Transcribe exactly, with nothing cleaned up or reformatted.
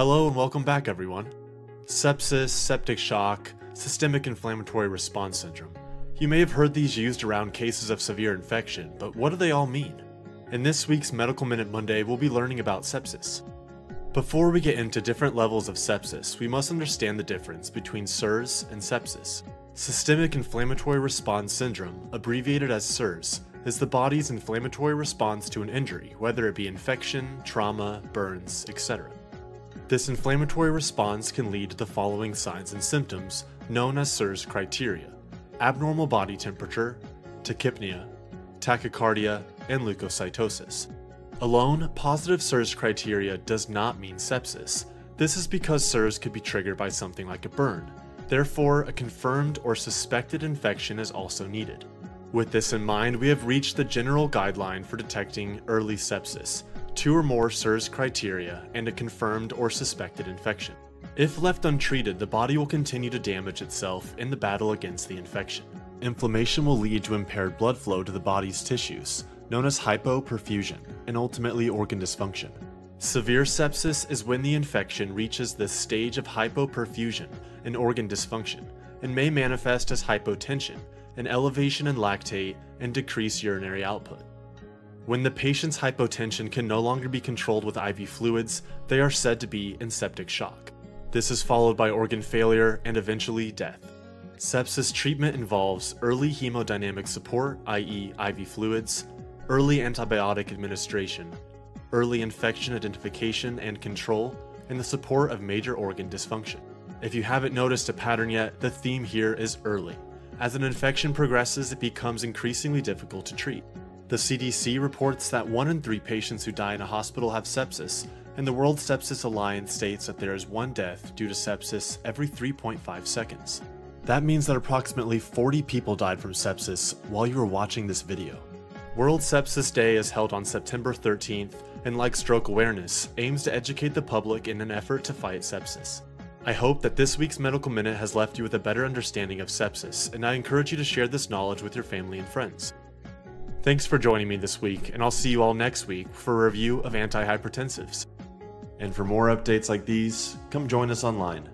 Hello and welcome back, everyone. Sepsis, septic shock, systemic inflammatory response syndrome. You may have heard these used around cases of severe infection, but what do they all mean? In this week's Medical Minute Monday, we'll be learning about sepsis. Before we get into different levels of sepsis, we must understand the difference between SIRS and sepsis. Systemic inflammatory response syndrome, abbreviated as SIRS, is the body's inflammatory response to an injury, whether it be infection, trauma, burns, et cetera. This inflammatory response can lead to the following signs and symptoms known as SIRS criteria: abnormal body temperature, tachypnea, tachycardia, and leukocytosis. Alone, positive SIRS criteria does not mean sepsis. This is because SIRS could be triggered by something like a burn. Therefore, a confirmed or suspected infection is also needed. With this in mind, we have reached the general guideline for detecting early sepsis: two or more SIRS criteria and a confirmed or suspected infection. If left untreated, the body will continue to damage itself in the battle against the infection. Inflammation will lead to impaired blood flow to the body's tissues, known as hypoperfusion, and ultimately organ dysfunction. Severe sepsis is when the infection reaches this stage of hypoperfusion and organ dysfunction, and may manifest as hypotension, an elevation in lactate, and decreased urinary output. When the patient's hypotension can no longer be controlled with I V fluids, they are said to be in septic shock. This is followed by organ failure and eventually death. Sepsis treatment involves early hemodynamic support, that is I V fluids, early antibiotic administration, early infection identification and control, and the support of major organ dysfunction. If you haven't noticed a pattern yet, the theme here is early. As an infection progresses, it becomes increasingly difficult to treat. The C D C reports that one in three patients who die in a hospital have sepsis, and the World Sepsis Alliance states that there is one death due to sepsis every three point five seconds. That means that approximately forty people died from sepsis while you were watching this video. World Sepsis Day is held on September thirteenth, and like stroke awareness, aims to educate the public in an effort to fight sepsis. I hope that this week's Medical Minute has left you with a better understanding of sepsis, and I encourage you to share this knowledge with your family and friends. Thanks for joining me this week, and I'll see you all next week for a review of antihypertensives. And for more updates like these, come join us online.